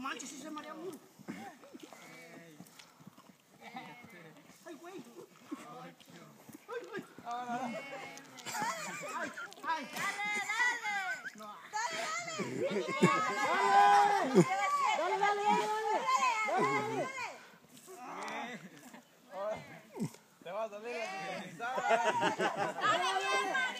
manches, si se marea uno. Ay, güey. Ay. Dale. Te va a salir la sincronizada.